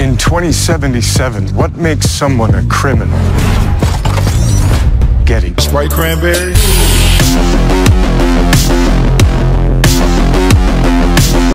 In 2077, what makes someone a criminal? Getting Sprite Cranberry.